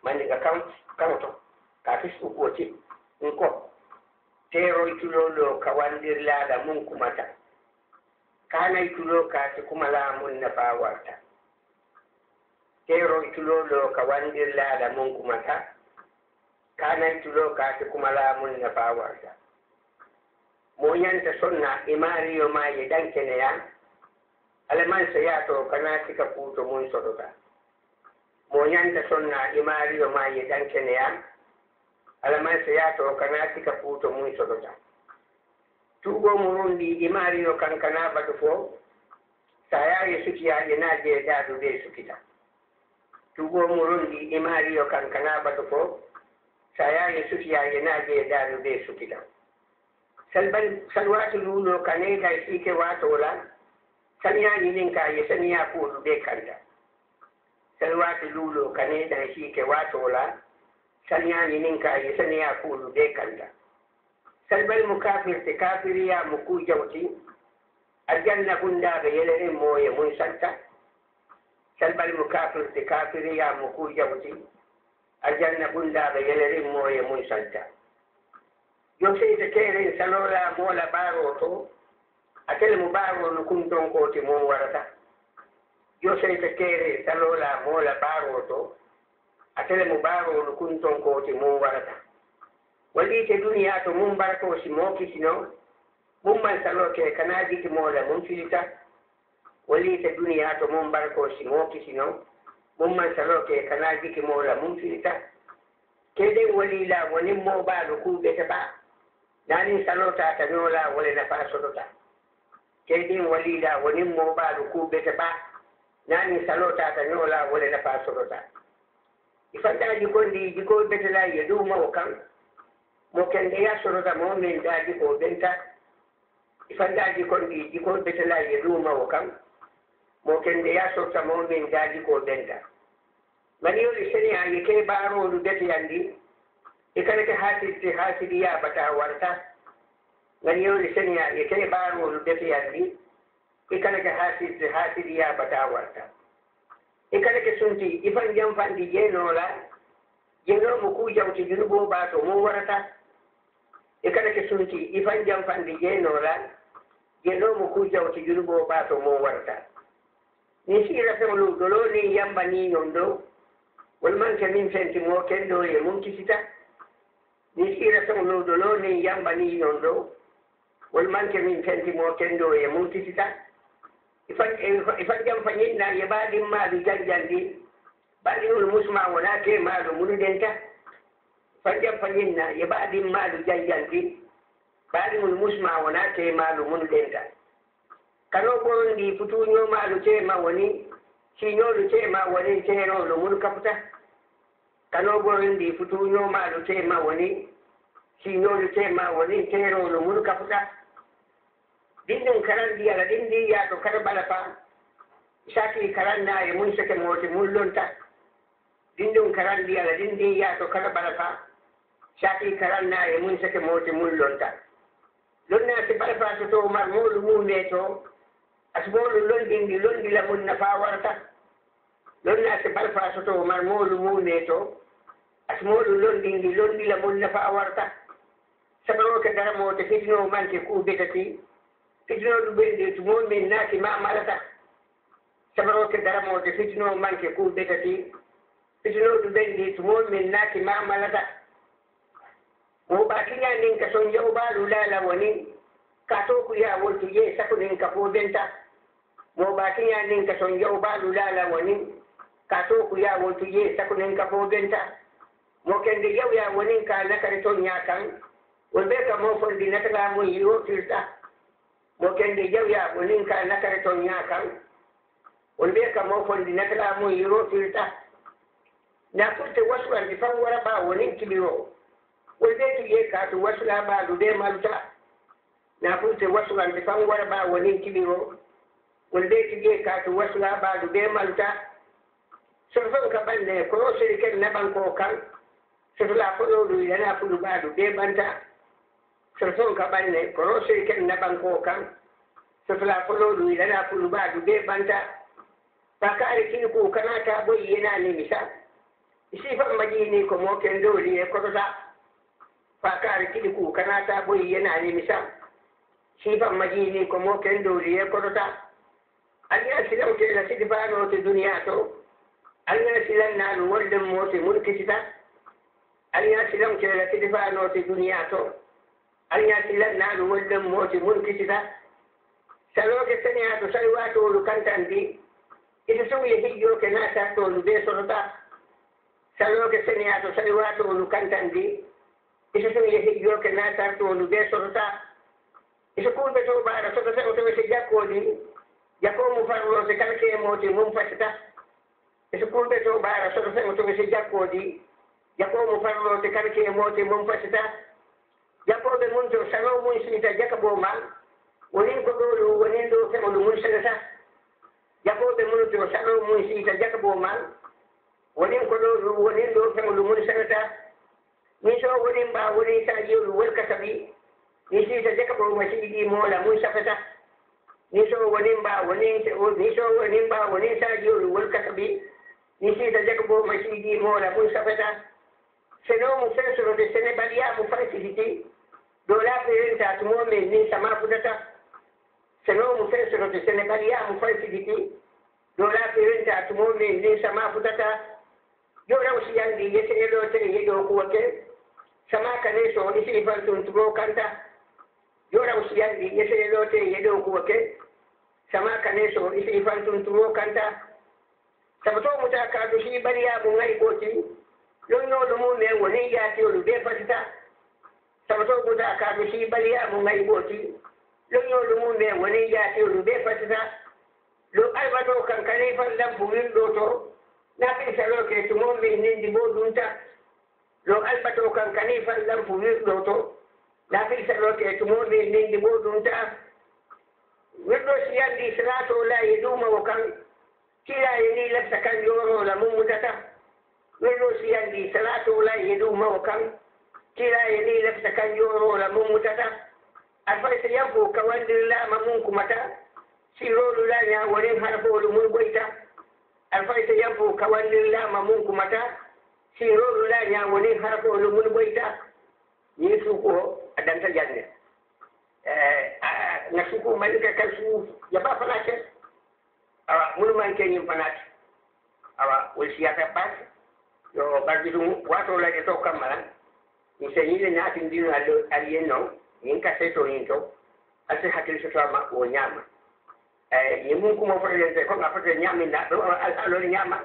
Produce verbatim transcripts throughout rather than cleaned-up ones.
mani ga kam kamoto ka fisu koti nko tero itulolo kawandir lada mun kumata kana itulo ka ti kuma la mun na bawarta tero itulolo kawandir lada mun kumata kana itulo ka ti kuma la mun na bawarta mo yanta sonna imariyo ma ye dankene ya alaman sayato kana tika puto mun sodota mo yanta sonna imariyo ma ye dankene ya alaman sayato kana tika puto mun sodota tugo murundi imariyo kankana batu fo saya ye sukiya ye na je dadu de sukita tugo murundi imariyo kankana batu fo saya ye sukiya ye na je dadu de sukita salban salwatu lulo kane da sike wato la sanya yinin ka ye sanya ko de kanta salwatu lulo kane da sike wato la sanya yinin ka ye sanya ko de kanta salbal mukafir te kafiriya muku jawti aljanna gunda ga yelere moye mun santa salbal mukafir te kafiriya muku jawti aljanna gunda ga yelere moye mun santa yo sei te kere salola mola baro to atel mu baro no kun ton ko ti mo warata yo sei te kere salola mola baro to atel mu baro no kun ton ko ti mo warata wali te duniya to mun barko si mo kisino mun man salo ke kanaji ti mola mun filita wali te duniya to mun barko si mo kisino mun man salo ke kanaji ti mola mun filita kede wali la woni mo ba ku be ta ba nani salota ta nola wala na fasodota kedi walida woni mo ba ku beta ba nani salota ta nola wala na fasodota ifanta di kondi di ko beta la yedu mo kan mo kende ya sorota mo men da di ko benta ifanta di kondi di ko beta la yedu mo kan mo kende ya sorota mo men da di ko benta mani yo liseni ayi ke baro lu beta yandi ikane ke hasidi hasidiya bata warta ngani yo lisenya yake baro lu defi yandi ikane ke hasidi hasidiya bata warta ikane ke sunti ifan jam fandi jeno la jeno mu ku jawti junubo ba to mu warata ikane ke sunti ifan jam fandi jeno la jeno mu ku jawti junubo ba to mu warta ni sira semlu dolo ni yamba ni yondo wal man ke min senti mo kendo ye mun kisita ni sira sang no dolo ni yamba ni yondo wal man ke min tenti mo kendo e mun tisita ifan ifan jam fanyin na ye badi ma du janjandi badi ul musma wala ke ma du mun denta fan jam fanyin na ye badi ma du janjandi badi ul musma wala ke ma du mun denta kano bondi futu nyo ma du ke ma woni si nyo du ke ma woni ke no lu mun kaputa kano bondi futu nyo ma lu te ma woni si nyo lu te ma woni tero lu mun kaputa dindin karan dia la dindi ya to kar balafa shaki karan na ya mun sake moti mun lonta dindin karan dia la dindi ya to kar balafa shaki karan na ya mun sake moti mun lonta lonna ti balafa to to mar mulu mun ne to asbolu londi ndi londi la mun nafa warta lonna ti balafa to to mar mulu mun ne to asmolu londi ndi londi la mun nafa warta sabaro ke dara mo te fitno man ke ku betati fitno du bende to mo men naki ma malata sabaro ke dara mo te fitno man ke ku betati fitno du bende to mo men naki ma malata mo ba kinya nin ka son yau ba lula woni ka to ku ya wotu ye saku nin ka ko benta mo ba kinya nin ka son yau ba lula woni ka to ku ya wotu ye saku nin ka ko benta mo kende yau ya woni ka na kare to nya kan wolbe ka mo fondi na kala mo yiro tirta mo kende yau ya woni ka na kare to nya kan wolbe ka mo fondi na kala mo yiro tirta na kutte wasu an difan wara ba woni kibiro wolbe tu ye ka tu wasu la ba du de malta na kutte wasu an difan wara ba woni kibiro wolbe tu ye ka tu wasu la ba du de malta sofan ka bande ko shiriken na banko kan sefla folo du yana fulu badu be banta sefon ka banne ko shiriken na banko kan sefla folo du yana fulu badu be banta ta ka ari kin ko kana ta boy yana ne misa sifa majini ko mo ken doli e ko ta fakar kidi ku kana ta boy yana ni misa sifa majini ko mo ken doli e ko ta aliya silam ke la sifa no te duniya to aliya silam na no wolde mo te mulki sita aliya silam ke la sifa no te duniya to aliya silam na no wolde mo te mulki sita salo ke tanya to salwa to lu kantandi ita so ye hijo ke na ta to lu be sorota salo ke tanya to salwa to lu kantandi ita so ye hijo ke na ta to lu be sorota ita ko be to ba ra to to to se jakko ni jakko mu farlo se kalke mo te mum fasita ita ko be to ba ra to to to se jakko di jakko mu farlo se kalke mo te mum fasita jakko be mun to salo mun sinita jakko mal wonin ko do wonin do ke mo mun senata jabo be mun to salo mun si ta jakabo man wonin ko do wonin do ke mo mun senata ni so wonin ba wonin ta yi wal kasabi ni si ta jakabo ma si di mo la mun safata ni so wonin ba wonin ni so wonin ba wonin ta yi wal kasabi ni si ta jakabo ma si di mo la mun safata se no mu senso de senebalia mu facility do la perenta to mo me ni sama putata se no mu fessero te senegalia mu facility do la perenta to mo me ni sama futata yo ra usi yandi yese yedo te yedo ko ke sama kane so ni si fantun to kanta yo ra usi yandi yese yedo te yedo ko ke sama kane so ni si fantun to kanta sabato mu ta ka do shi bariya mu ngai ko ti yo no do mo me woni ya ti o be fatita sabato mu ta ka do shi bariya mu ngai ko ti lonyo lumu me woni ya ti lu be fatita lo albato kan kane fan lam bumin do to na fi salo ke to mo me nindi bo dunta lo albato kan kane fan lam bumin do to na fi salo ke to mo me nindi bo dunta wirdo siyandi salato la yiduma wa kan kila yini la sakan yoro la mumutata wirdo siyandi salato la yiduma wa kan kila yini la sakan yoro la mumutata alfaita yambo kawandir la mamun kumata sirolu la nya wore harfolu mun goita alfaita yambo kawandir la mamun kumata sirolu la nya wore harfolu mun goita ni suko adanta janne eh na suko malika kasu ya ba falake awa mun man ke yin fanati awa wasiya pas yo barbidu wato la to kamala ni seyile na tindiru allo alieno yin ka sai to yin to ase hakil se ma o nyama eh yimun kuma fa de ko na fa de nyama na do alo nyama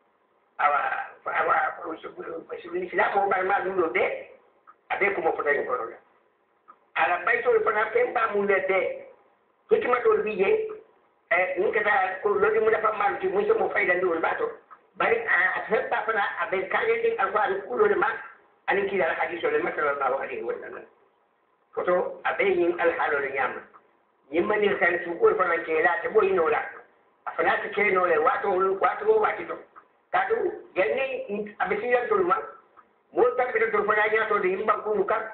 awa awa su ni sila ko ba ma du de abe kuma fa de ko ro ala bai to fa na pemba mu le de hikima to biye eh ni ka ta ko lo di mu da fa ma ti mu so mo fayda ndu ba to bari a ta fa fa na abe ka ye din alfa ku lo de ma ani ki da hadiso le sallallahu alaihi wa sallam foto abeyin alhalol nyama yimmani kan su ko fa nan ke la te boy no la afana te ke no le wato wato wati to kadu yanni abisiyan to ma mo ta bi to fa nya to de yimba ku kan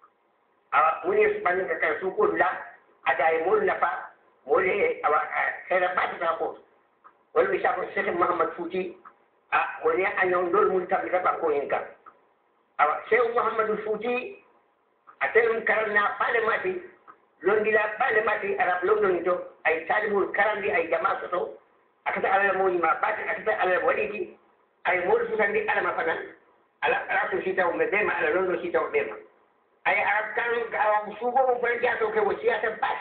awa muni span ka kan su ko la ada e mo la fa mo le awa sera ba ta ko wal bi sa ko Sheikh Muhammad Futi a woni anyon dol mun ta bi ba ko yin kan awa Sheikh Muhammad Futi atelum karana pale mati londila pale mati arab london to ay talibul karandi ay jama soto akata ala mo ma bati akata ala walidi ay mo su sandi ala ma fanan ala arab sita o medema ala london sita o medema ay arab kan awa sugo mo fa jato ke wasiya ta bas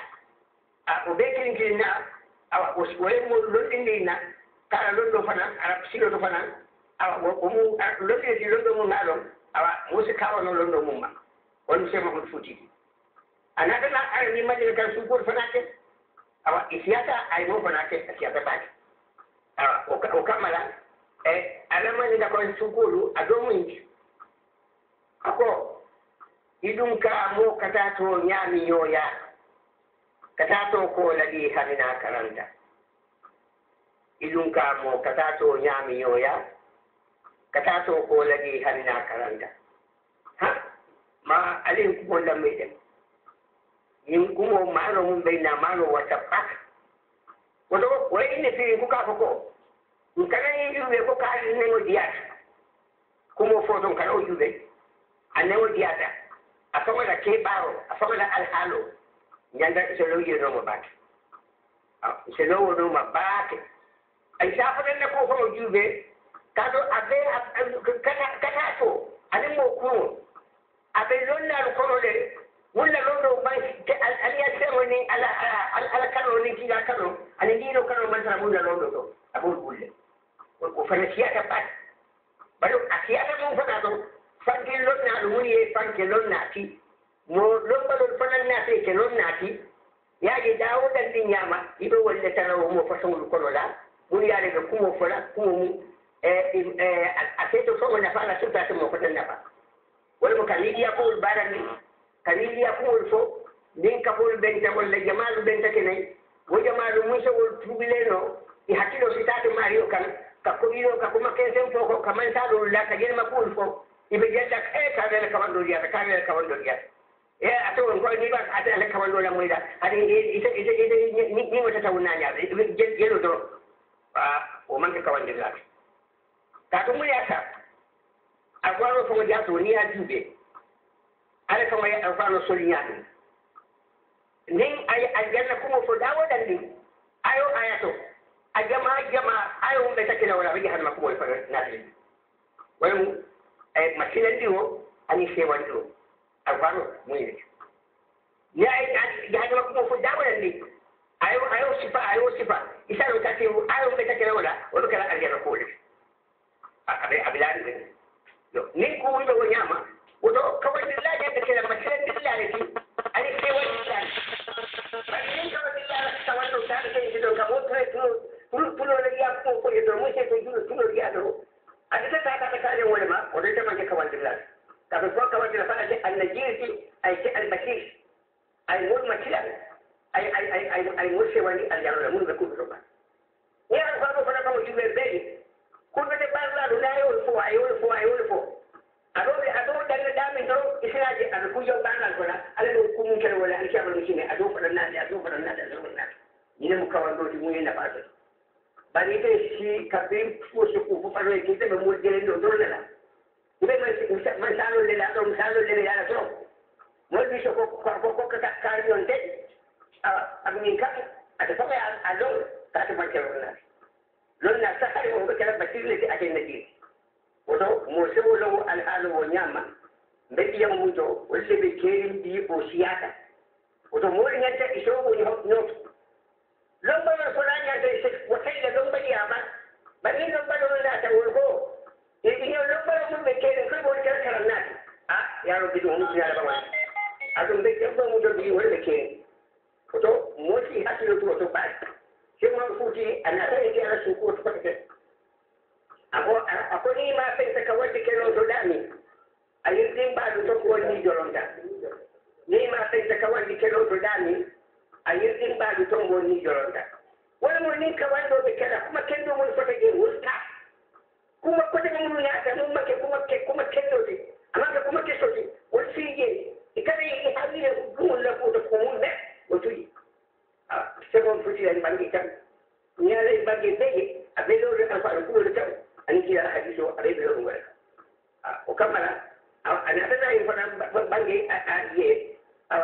a o bekin kinna awa o wala mo londin dinna kala london fanan arab silo to fanan awa o mo londin di london mo ngalon awa mo se kawo no london mo ma wani sai mahmud futi ana da na arni majin kan su ko fanake awa isiyata ai mo fanake siyata ba awa o kamala eh alama ni da ko su ko lu adomu ako idun ka mo kata to nyami yoya kata to ko ladi hamina karanta idun ka mo kata to nyami yoya kata to ko ladi hamina karanta ha ma alin kuma da mai da yin kuma maro mun bai na maro wata pak wato wai ne fi ku ka ko in kana yin yu ko ka yin ne mo diya kumo foton kala o juɓe a newo diyata a famana keɓaro a famana alhaalo ñanda so lowiyenoma baake so lowonoma baake ay safananne ko famo juuɓe kaɗo aɓe kata to anen mo kumo aɓe lonnaɗo kono ɗe wulla londo man aliya semo ni ala ala kano ni kiga kano ani ndino kano mantara wulla londo to abol bulle ko fana siyata bat bado asiyata mum fana to fanke lonna ɗum woni e fanke lonnati mo lombalol fana nate ke lonnati yaaji dawoɗan ɗi ñama iɓe wolle tarawo mo façon kono la woni yaade ɓe kumo fola kumo mum e a seeto fomo nafa ala sultate mo fotan nafa wala mo kam yiɗiya kowol baɗan ni kaniya kuwol fo ndin kapol benta walla jamaalu benta kenayi wo jamaalu musowol tubileno i hakkilo sitade maari o kan ka koɓino ka koma quinzen fo ko ka mansaɗo la ka jenema kuwol fo iɓe jetta e kawele kawanɗo diyata kawele kawanɗo diyata e a tawon ko ni ɓa ata ala kawanɗo la moyɗa haɗa ite nimota taw nañaɓe jelo do a o manque kawandirlade ka to muyata a wano fogo jato ni ha juuɓe ala kama ya alfano soliñaɗum nin a janna kumo fo dawoɗan ɗin ayo ayato a jama jama ayo mum ɓe takkina wona ɓe jahanma kumol fa naɗen wala mum e masinanɗi o ani sewanɗi o alfano muyne ya jahanma kumo fo dawoɗan ɗin ayo ayo sifa ayo sifa isano kati ayo mum ɓe takkina wona oɗo kala arjana kuwole aɓe aɓe laaɗi ɓen nin ko wuyɓe o ñama woto kawadillaji ɓe kela masinanɗillare ti ani sewanɗillare ɓaɗinen kawadillaare tawanɗo taɗo ɓeyde ɗo kam wotre tulole yiya ko koye ɗo monsieur to julo tulol yiya ɗo aɗitata kaɓe kaɗen wole ma oɗo temante kawandillare kaɓe fo kawadira faɗate anna jirti ay ke albasir ay wonma tilal ay ay ay ay ay mo sewani aljanole mun ɓe kuɗo to ba ni an faɗo fana kamo juɓe ɓeɗi kurɓe de ɓarlaɗo layol fo ayol fo ayol fo aɗoɓe aɗo ɗanne ɗamin ɗo isinaji aɗa kujo ɓangal kona ala ɗo kumun kene wona ala kiyaɓal musine aɗo faɗannade aɗo faɗannade aɗo faɗannade ñine mo kawanɗoji muye nafato bari ɓe si kamɓe foso ko fofaɗo e kinte ɓe moƴƴeren ɗo dollela ɓe man salol lela ɗo mi salol lele yaɗa to molɓi so ko kokkata kaari on de amin kam aɗa faɓa a ɗon kata bankere wonnade lonna sahari on ɓe kala basirlete aten nadiri woto mo sewolowo alhaalo wo ñaama mbe ƴiyam mum to wolle ɓe keerin ɗi o siyata woto moɗi ñanta e sow woni hop nooto lombalol fota ñanta e wo taƴla lombaɗiyama ɓaɗin lombalol naata won ko e ɗiño lombalo mum ɓe keerin koye woni kala karan naati a yaro biɗo humtinaɗa ɓaman aɗum ɓe ƴemɓo mum to ɗi wonɓe keerin woto mooti hakkilo to to ɓaɗi semon fuuti a nata e ke ala suuko to fotete ako ako ni ma pensa ka wadde keno to ɗami a yirɗin mbaɗu to ko wonni jolonta ni ma pensa ka wadde keno to ɗami a yirɗin mbaɗu to mo wonni jolonta wala mo ni ka wanɗoɓe kala kuma kendo mon fota je wurta kuma kote mum yaata mum make kuma kuma kendote amaka kuma kesote won fiije e kada e hawire ɗumol lafuta ko mum ne o tuyi segon foti en ɓangi tan ñaala e ɓange beye a ɓeɗoɗo alfaɗo kuwole tan ani kiya hadis o aɗa ɓeɗo ɗum waɗa o kammala a natana en fota ɓange a ye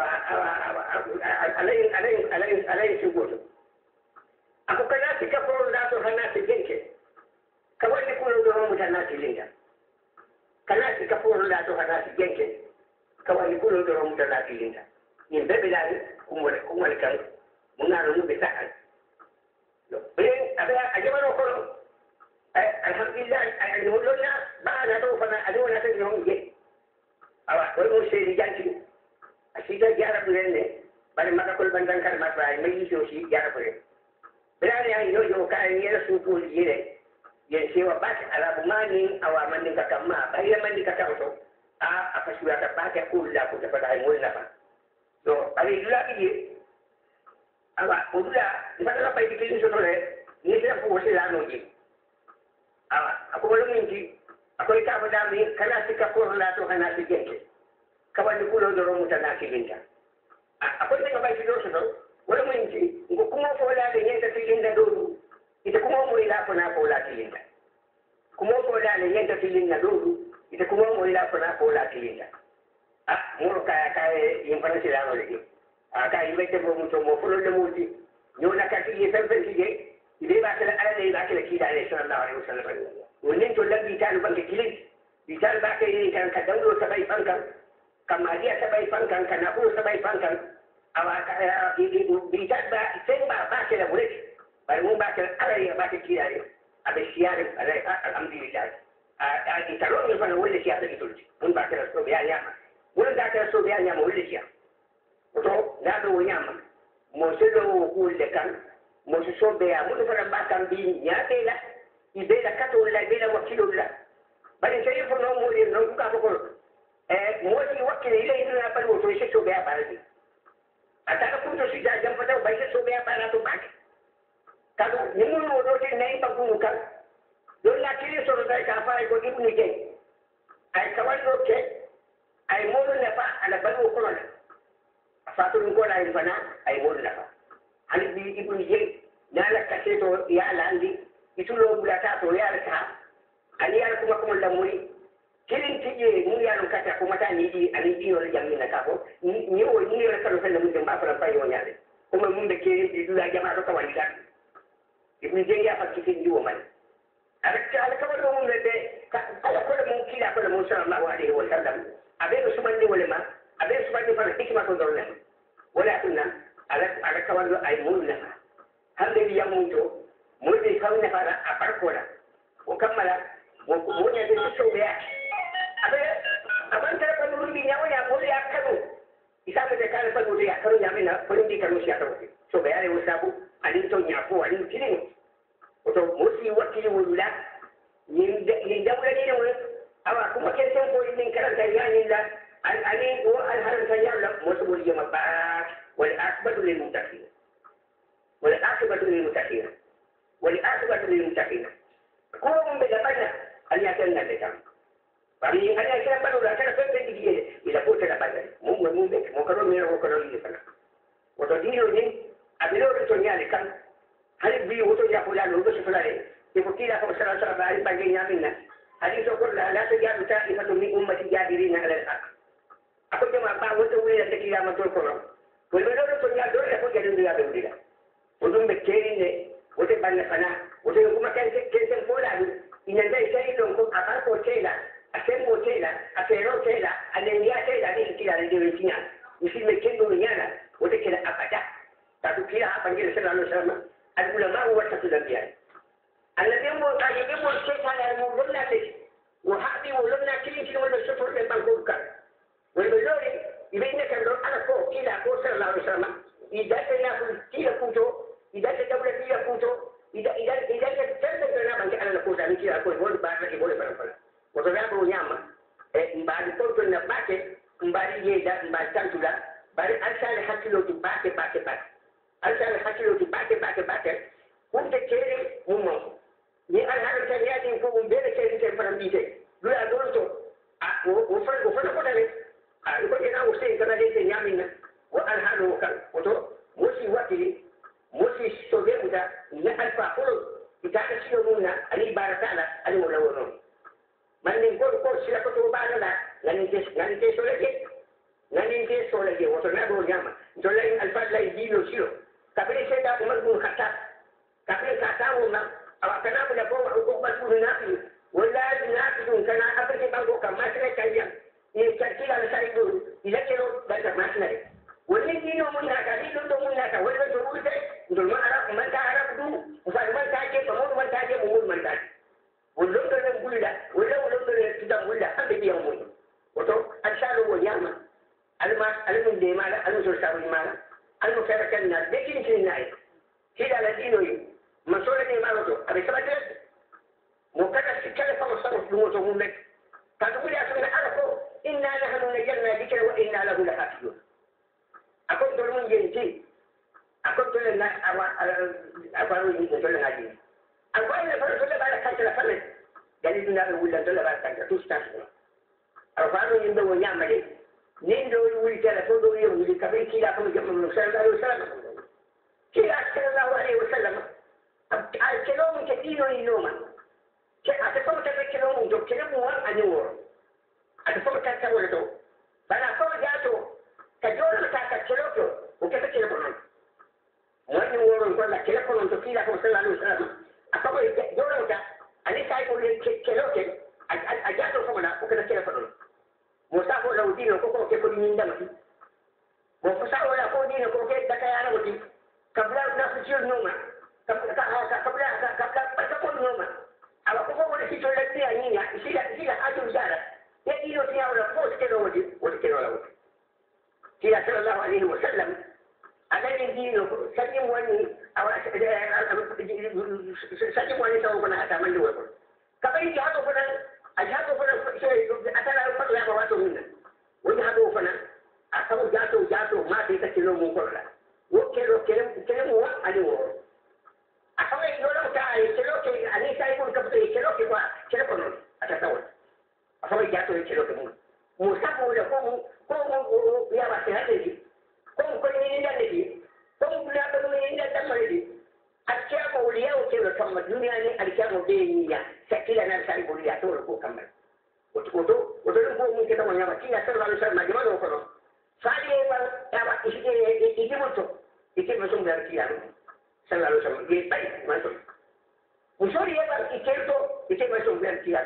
alayin alayin alayin alayin sigoto ako ka naati kaforo ndato ha naati genke ka waɗi kuloɗo romuta naati linga ka naati kaforo ndato ha naati genke ka waɗi kuloɗo romuta naati linga yimɓe ɓe laani kumwale kumwale kan munano mum ɓe sahan ɓen aɓe a jaɓano kono alhamdulillah andi hollonna baana ɗo fana adi wona tan noon je awa ɗoy mo seedi janti a siita jaraɓuren ne ɓaɗa makakol ɓandankare maɓɓa ma yiiti aussi jaraɓuren ɓeɗani hay yojo kaye yena suutoji jire yen sewa ɓake alaɓo manin awa mandinka kam ma ɓayre mandinka taw to a a fasiwata ɓake kulla ko tefata hay mol nafa so ɓaɗa dulaɓi je awa o dula mbaɗata ɓaydi kilin sotore ni sen fo wosilanoji awa akoɓolo minti akoye kafoɗami kana sikka korla to hana si genke kaɓanni kuloɗo romuta na kilinta akoye sega ɓayti ɗo soto wala minti ngo kumo folade ñenta tilinda ɗo ɗu ite kumo moyla kona fola tilinda kumo folade ñenta tilinna ɗo ɗu ite kuma mo ila fana ko la tilinda ah mo ka ka yin fana sila no le ah ka yin bete mo mo mo fulo le multi yo na ka ti san san ti je ide ba kala ala ne ba kala ki da ne sallallahu alaihi wasallam wannan to labi ta lu banke kilin bi ta ba ka yin kan ka dawo ta bai fankan kamariya ta bai fankan kana ko ta bai fankan awa ka bi ta ba sai ba ba kala wuri bai mun ba kala ala ya ba ka ki da ne abe siyare alhamdulillah a italo mi fana wole siya da itulji mun ba kala so biya nyama mun da kala so biya nyama wole siya to da do nyama mo se do ko le kan mo se so biya mun fana ba kan bi nya be la ibe la kato la be la wakilo la bari sai fo no mo le no ka ko eh mo si wakile ile ina pa mo to se so biya ba ni ata ko to si da jam pa da ba se so biya ba na to ba kalau nimun wodo te nei bagunuka don la kiri so da ka fa ko ibnu ke ay kawal do ke ay molu na fa ala balu ko na fatu ko la ibana ay molu na fa hal bi ibnu je na la ka to ya landi itulo bulata to ya ta ali ya kuma kuma da muri kirin tije mu ya no kata kuma ta ni di ali di no jamni na ka ko ni wo ni ra ka no fa mun ba fa fa yo nya kuma mun da ke di dula jama'a ko wani kan ibn jengi apa cikin jiwa man ada ada kawan umum lebe ada ko mun kila ko mun sallallahu alaihi wasallam abe ko subandi wala ma abe subandi fa hikma ko dorle wala tunna ada ada kawan ay mun la hande ya mun to mun de kawan na fara a farko da ko kammala mun ya de so be abe aban tara ko mun bi nyawo ya mun ya kanu isa be kala fa mun ya kanu ya mina ko ndi kanu shi atawo so be ale wasabu alin to nyako alin kini oto musi wakili wula ni ni dawla ni ne awa kuma ken sen ko ni karanta ya ni la al ali o al haram ta ya la musu wal yama ba wal akbatu lil muttaqin wal akbatu lil muttaqin wal akbatu lil muttaqin ko mun be da bana al ya kan na da tam bari an ya kira bado da kana sai da dige ila ko ta da bana mun mun be mo karo mi ro karo ni fana oto dino ni abilo to nyale kan hal bi woto ya ko la lo do fulare e ko kila ko sala sala bari bangi nyamina hadi so ko la la to ya ta ifatu min ummati jadirina ala al-haq ako jama ba woto we ta kila ma to ko no ko be do to nya do ko ga dinga be dira wodum be keri ne wote banna fana wote kuma kan ken sen ko la ina dai sai don ko a ko tela a sen mo tela a pero tela a ne ya tela ni kila de wetinya isi me kendo nyana wote kila abada tapi kira apa yang sallallahu alaihi wasallam al-ulama warathatu al-anbiya alladhina yuqayyibun shaytan al-mulna bi wa hadi wa lana kili kili wala shufur bi bankuka wa bidori ibinna kan do ala ko kila ko sallallahu alaihi wasallam idan kana kila kuto idan ka dawla kila kuto idan idan idan ka tanda kana banki ala ko da kila ko wala ba na ibole bara bara wa to yabo nyama e mbadi ko to na bake mbadi yeda mbadi tantula bari alsale hakilo to bake bake bake alsal hakilo ti bake bake bake kunte kere mummo ni al hadan tan yadi ko um bele kere te faram dite du ya don to a o o fa o fa ko dale a ko ina o sai kana dite nyamina wa al hadu kan to musi wati musi sobe muda ya alfa kulo itaka sio munna ali barakala ali wala wono man ni ko ko sila ko to bala ngani te ngani te soleke ngani te soleke wato na do nyama dole alfa la idilo sio kabili seda umar bin khattab kabili katamu na awakana mu da ko ko ba su na fi wala na fi dun kana afirki bango kan masana kayya ni tarkila na sai do ila kero da ta masana wani dino mun na ka dino do mun na ka wani do mu dai dul ma arab man ta arab du fa man ta ke fa mun man ta ke mun man ta wulun da nan gulla wala wulun da tudan gulla an da biyan mun wato an shalo wa yama alma almun de mala almun so sabu mala almu fere kan na de kin kin nai kida la dino yi masole ne malo to abe sabate mo kada sikale fa musawu dum to mun mek ta to ya sunna ala ko inna nahnu najalna dhikra wa inna lahu lahafizun akon to mun yenti akon to na awa awa ni to na ji akon ne fa to la bala kan la fane dali dina be wulla to la bala kan to sta awa ni ndo wo nyamale nindo wuli kala to do yo wuli kabe kila ko jamu sallallahu alaihi wasallam kila sallallahu alaihi wasallam al kelom ke dino inoma ke ate ko te kelom do kelom wa anyo wala to bana ko jato ka jolo ta ka keloto o ke ta kelo kono wani woro ko la kelo kono to kila ko sallallahu alaihi wasallam akabo jolo ta ani sai ko kelote a jato ko na o ke ta kelo kono mo sa ko laudi no ko ko ke ko ni ndama mo ko sa wala ko ni ko ke ta kaya na ko kabla na su ciyo noma kabla kabla kabla kabla ko noma aba ko ko ni to la tiya ni ya sila sila aju jara ya ilo tiya wala ko ke do wodi wodi ke wala wodi tiya sallallahu alaihi wasallam ada ni dino sajim wani awa sajim wani tawo kana ata man do ko kabai ji hado fana a hado fana sai atala ko ya ba wato minna wani hado fana a sabu jato jato ma sai ta kilo mun ko la wo kero kero kero wa ani wo akawa yoro ta ai kero ke ani sai ko ka putai kero ke wa kero ko no ata tawo akawa jato kero ke mun mo sabu da ko ko ko ya ba sai hade ji ko ko ni nda ne ji ko ko ya ba ni nda da mare ji akya ko liya o kero kan ma duniya ne alkya mo be ni ya sakila na sai ko liya to ko kan ma wato ko to wato ko mun ke ta wanya ba kiya sallallahu alaihi wasallam ma jama'a ko Fali yang apa isi isi muncul, isi masuk dari kian, selalu sama dia baik masuk. Musuh dia bang isi itu isi masuk dari kian.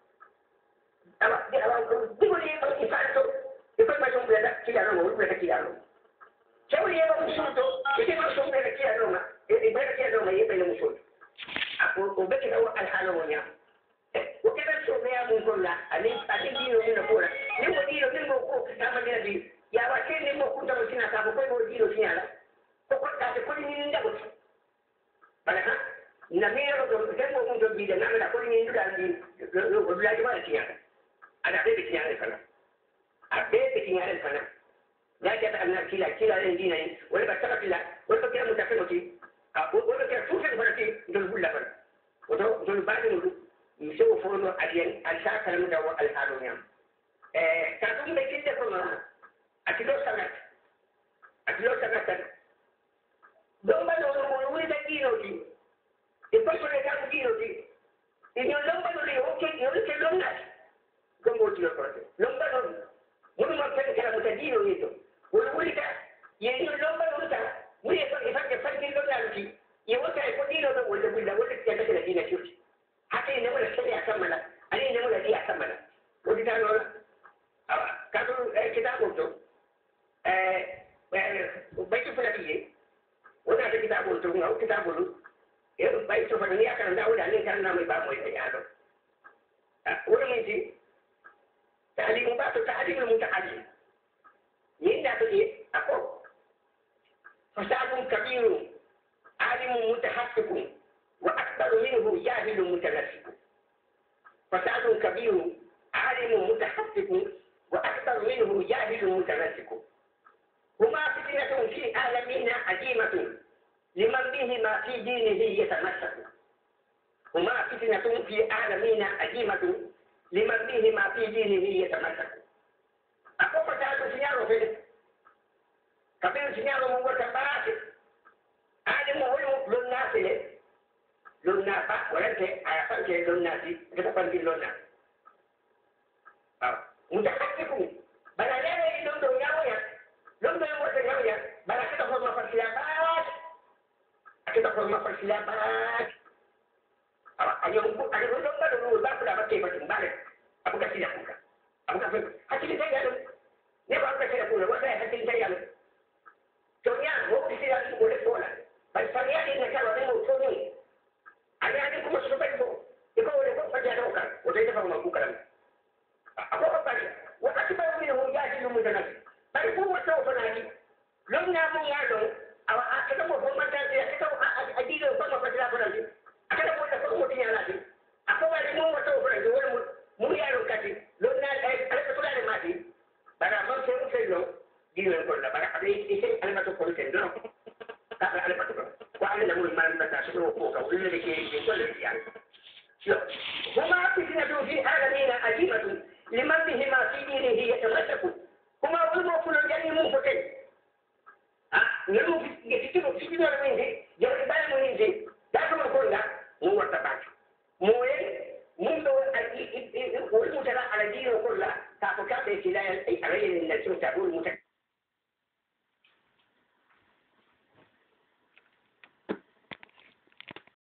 Apa dia apa dia boleh bang isi itu isi masuk dari kian orang dari kian. Siapa dia bang musuh itu isi masuk dari kian orang, ini dari kian orang ini boleh musuh. Aku ubah kita awak al-halawnya. Waktu itu saya mungkin lah, ani ani dia ni nak pula. Ni mau dia ni mau kau kita mana dia ya wakili mo kuta mo sina sabu ko mo dilo sinyala ko ko ta ko ni nda ko bala ha na me ro do ke mo ko do bi da na ko ni nda di ko la di ba sinyala ada be sinyala kana a be be sinyala kana da ja ta na kila kila ni dina ni wala ba ta kila wala ba mo ta ko ti a wala ka fu se ba ti do bulla ba wato do ba ni mu mi se o fono alien al sa kana da wa al halunya eh ta ko be kinde ko na Akilo sangat, akilo sangat kan. Domba dulu mulu ini dah kilo di, itu mereka kilo di. Ini lomba dulu, oke, ini ke lomba. Gombo kilo korte, lomba dulu. Mulu makan kalau kita kilo itu, mulu mulu kan. Ini lomba dulu kan, mulu itu kita kita kilo lagi. Ia kita ikut kilo tu, mulu mulu mulu kita kita kilo cuci. Hati ini mulu kita akan mana, ini mulu dia akan mana. Mulu kita lalu, kalau kita butuh. Eh, baik tu pada dia. Orang ada kita bulu tu, ngau kita bulu. Ya, baik tu pada dia akan tahu dan ini kan nama ibadah mereka ada. Orang ini, tadi muka tu tadi belum muka tadi. Ini dah tu dia, apa? Fasadun kabiru, alimu mutahakkikum, wa akbaru minhu jahilun mutanassikum. Fasadun kabiru, alimu mutahakkikum, wa akbaru minhu jahilun mutanassikum. هما فتنة في عالمنا عجيمة لمن بهما في دينه يتمسك هما فتنة في عالمنا عجيمة لمن بهما في دينه يتمسك أقوم بتعالى سنيارو فيه كبير سنيارو مو تبارك عالم هو للناس للناس ولكن أعرفك للناس كتبان للناس متحققون بل لا يدون دنيا Lomba yang buat saya, bala kita forma persilapan, kita forma persilapan. Ada untuk ada lomba dulu, baru dapat tiba tiba. Aku kasih aku kan, aku kasih. Hati saya ada, ni baru kasih aku, buat saya hati saya ada. Soalnya, mau disini boleh sekolah. Bagi saya ini kalau saya mau soalnya, ada ada aku masuk sampai itu, itu boleh kok kerja ada orang, boleh kita forma bukan. Aku apa kali? Waktu baru ini hujan di rumah sana. Tapi pun macam apa lagi? Long nyamuk ngado, awak kita mau format dia, kita adi dia format persilapan lagi. Kita mau dapat motivasi lagi. Aku ada mau macam apa lagi? Orang mulia lokasi, long nyamuk ada betul ada mati. Barang macam itu saya di luar kota. Barang ada ini ada macam polisi dong. Tak ada macam. Kau ada nama mana macam semua kau boleh dikira itu lebih yang. So, huma fitnatu fi alamina ajibatu liman bihima fi dinihi yatamassaku. Kuma ulama fulon jani mun fote ah ngelu gesti no fiti do men de jari bay mo ni de da ko ko la mu wata ba mo e mun do ai ko mu tara ala dino ko la كافو كافي كلا علي الناس تقول متك